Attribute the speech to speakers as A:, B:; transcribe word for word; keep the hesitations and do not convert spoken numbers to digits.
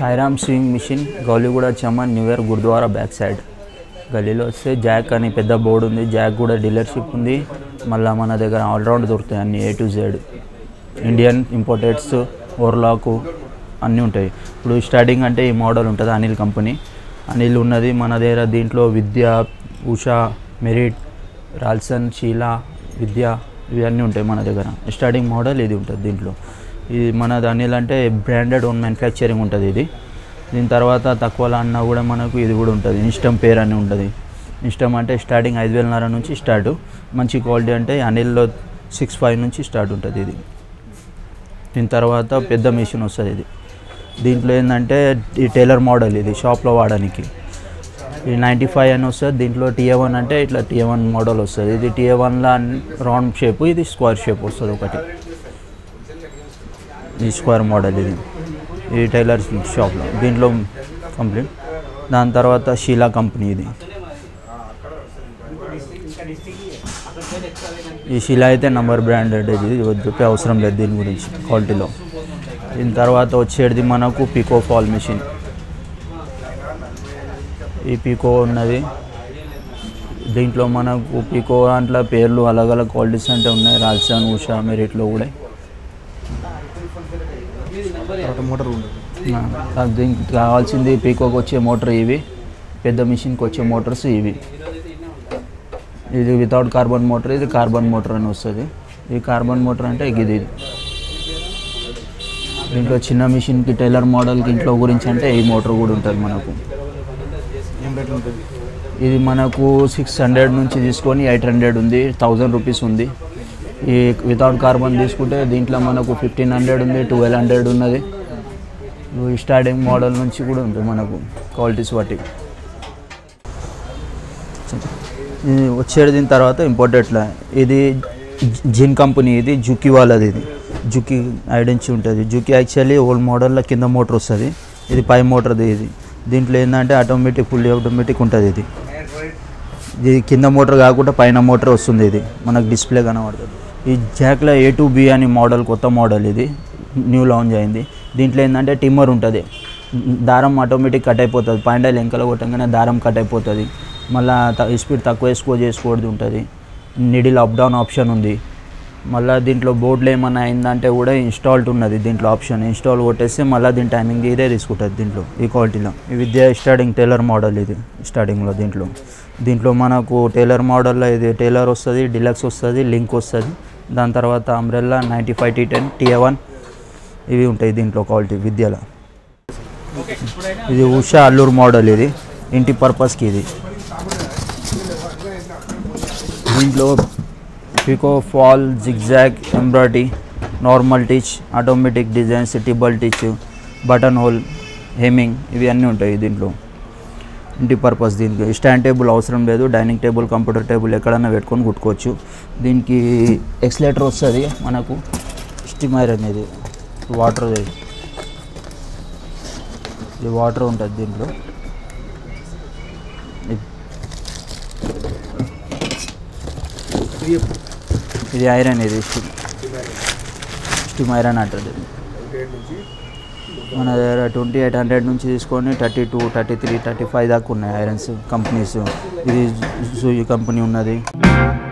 A: ఐరామ్ sewing machine Gowliguda Chaman near gurudwara back side గల్లీలో వస్తే Jack అని పెద్ద బోర్డు ఉంది. జాక్ కూడా డీలర్షిప్ ఉంది. మళ్ళీ మన దగ్గర ఆల్రౌండ్ దొరుకుతాయి అన్ని A to Z. Indian importeds ఓర్లాకు అన్నీ ఉంటాయి. ఇప్పుడు స్టార్టింగ్ అంటే ఈ మోడల్ ఉంటుంది అనిల్ కంపెనీ. అనిల్ ఉన్నది మన దగ్గర. దీంట్లో విద్య, ఉషా, మెరిట్, రాల్సన్, షీలా, విద్య ఇవన్నీ ఉంటాయి మన దగ్గర. స్టార్టింగ్ మోడల్ ఇది ఉంటుంది దీంట్లో. ఇది మనది అనిల్ అంటే బ్రాండెడ్ ఓన్ మ్యానుఫ్యాక్చరింగ్ ఉంటుంది ఇది. దీని తర్వాత తక్కువలో అన్నా కూడా మనకు ఇది కూడా ఉంటుంది. ఇన్స్టమ్ పేర్ అని ఉంటుంది. ఇన్స్టమ్ అంటే స్టార్టింగ్ ఐదు వేలన్నర నుంచి స్టార్ట్. మంచి క్వాలిటీ అంటే అనిల్లో సిక్స్ ఫైవ్ నుంచి స్టార్ట్ ఉంటుంది ఇది. దీని తర్వాత పెద్ద మిషన్ వస్తుంది ఇది. దీంట్లో ఏంటంటే ఈ టైలర్ మోడల్ ఇది షాప్లో వాడడానికి. ఇది నైంటీ ఫైవ్ అని వస్తుంది. దీంట్లో టీఏ వన్ అంటే ఇట్లా టీఏ వన్ మోడల్ వస్తుంది. ఇది టీఏ వన్లో రౌండ్ షేప్, ఇది స్క్వేర్ షేప్ వస్తుంది ఒకటి. ఈ స్క్వేర్ మోడల్ ఇది ఈ టైలర్ షాప్లో దీంట్లో కంప్లీట్. దాని తర్వాత షీలా కంపెనీ ఇది. ఈ షీలా అయితే నంబర్ బ్రాండెడ్ ఇది, చెప్పే అవసరం లేదు దీని గురించి క్వాలిటీలో. దీని తర్వాత వచ్చేది మనకు పీకో ఫాల్ మిషన్. ఈ పీకో ఉన్నది. దీంట్లో మనకు పీకో దాంట్లో పేర్లు అలగ్ అలగ్ క్వాలిటీస్ అంటే ఉన్నాయి. రాల్సన్, ఉషా, మెరిట్లో కూడా.
B: మోటార్
A: దీనికి కావాల్సింది పీకోకి వచ్చే మోటార్ ఇవి, పెద్ద మిషన్కి వచ్చే మోటార్స్ ఇవి. ఇది వితౌట్ కార్బన్ మోటార్, ఇది కార్బన్ మోటార్ అని వస్తుంది. ఈ కార్బన్ మోటార్ అంటే ఇది. దీంట్లో చిన్న మిషన్కి టైలర్ మోడల్కి ఇంట్లో గురించి అంటే ఈ మోటార్ కూడా ఉంటుంది మనకు. ఇది మనకు సిక్స్ హండ్రెడ్ నుంచి తీసుకొని ఎయిట్ హండ్రెడ్ ఉంది, థౌజండ్ రూపీస్ ఉంది. ఈ వితౌట్ కార్బన్ తీసుకుంటే దీంట్లో మనకు ఫిఫ్టీన్ హండ్రెడ్ ఉంది, ట్వెల్వ్ హండ్రెడ్ ఉన్నది. స్టార్టింగ్ మోడల్ నుంచి కూడా ఉంటుంది మనకు క్వాలిటీస్ బట్టి. ఇది వచ్చేది. దీని తర్వాత ఇంపోర్టెడ్లా ఇది జిన్ కంపెనీ. ఇది జుకి వాళ్ళది. ఇది జుకి ఐడెన్సీ ఉంటుంది. జుకి యాక్చువల్లీ ఓల్డ్ మోడల్లో కింద మోటార్ వస్తుంది. ఇది పై మోటార్ది. ఇది దీంట్లో ఏంటంటే ఆటోమేటిక్ ఫుల్లీ ఆటోమేటిక్ ఉంటుంది. ఇది ఇది కింద మోటార్ కాకుండా పైన మోటార్ వస్తుంది. ఇది మనకు డిస్ప్లే కనబడుతుంది. ఈ జాక్లో ఏ టూ బి అని మోడల్, కొత్త మోడల్ ఇది, న్యూ లాంచ్ అయింది. దీంట్లో ఏంటంటే టిమ్మర్ ఉంటుంది. దారం ఆటోమేటిక్ కట్ అయిపోతుంది. పాయింట్ ఎంకలో కొట్టంగానే దారం కట్ అయిపోతుంది. మళ్ళీ స్పీడ్ తక్కువ ఎక్కువ చేసుకోవద్దు ఉంటుంది. నిడిల్ అప్ డౌన్ ఆప్షన్ ఉంది. మళ్ళీ దీంట్లో బోర్డులో ఏమన్నా అయిందంటే కూడా ఇన్స్టాల్డ్ ఉన్నది దీంట్లో ఆప్షన్. ఇన్స్టాల్ కొట్టేస్తే మళ్ళీ దీని టైమింగ్ ఇదే తీసుకుంటుంది దీంట్లో ఈ క్వాలిటీలో. ఈ విద్య స్టార్టింగ్ టైలర్ మోడల్ ఇది స్టార్టింగ్లో. దీంట్లో దీంట్లో మనకు టైలర్ మోడల్లో ఇది టైలర్ వస్తుంది, డిలక్స్ వస్తుంది, లింక్ వస్తుంది. దాని తర్వాత umbrella, ninety five T ten, TA one ఇవి ఉంటాయి దీంట్లో క్వాలిటీ విద్యలో. ఇది ఉషా అల్లూరు మోడల్. ఇది ఇంటి పర్పస్కి. ఇది దీంట్లో pico, fall, zigzag, embroidery, normal stitch, automatic designs, triple stitch, button hole, hemming ఇవి అన్నీ ఉంటాయి దీంట్లో. ఇంటి పర్పస్. దీనికి స్టాండ్ టేబుల్ అవసరం లేదు. డైనింగ్ టేబుల్, కంప్యూటర్ టేబుల్ ఎక్కడైనా పెట్టుకొని కుట్టుకోవచ్చు. దీనికి ఎక్స్లేటర్ వస్తుంది మనకు. స్టిమర్ అనేది వాటర్, ఇది వాటర్ ఉంటుంది దీంట్లో. ఇది ఐరన్. ఇది స్టీమ్ ఐరన్ అంటుంది. మన దగ్గర ట్వంటీ ఎయిట్ హండ్రెడ్ నుంచి తీసుకొని thirty two, thirty three, thirty five దాకా ఉన్నాయి ఐరన్స్ కంపెనీస్. ఇది జూయి కంపెనీ ఉన్నది.